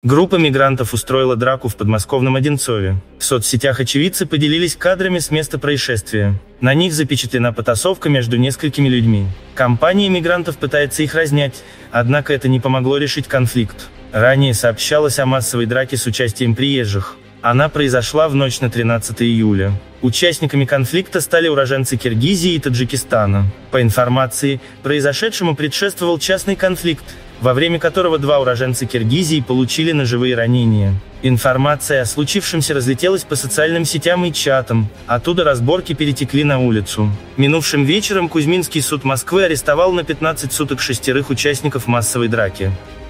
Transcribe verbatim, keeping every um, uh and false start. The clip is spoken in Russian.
Группа мигрантов устроила драку в подмосковном Одинцове. В соцсетях очевидцы поделились кадрами с места происшествия. На них запечатлена потасовка между несколькими людьми. Компания мигрантов пытается их разнять, однако это не помогло решить конфликт. Ранее сообщалось о массовой драке с участием приезжих. Она произошла в ночь на тринадцатое июля. Участниками конфликта стали уроженцы Киргизии и Таджикистана. По информации, произошедшему предшествовал частный конфликт, во время которого два уроженца Киргизии получили ножевые ранения. Информация о случившемся разлетелась по социальным сетям и чатам, оттуда разборки перетекли на улицу. Минувшим вечером Кузьминский суд Москвы арестовал на пятнадцать суток шестерых участников массовой драки.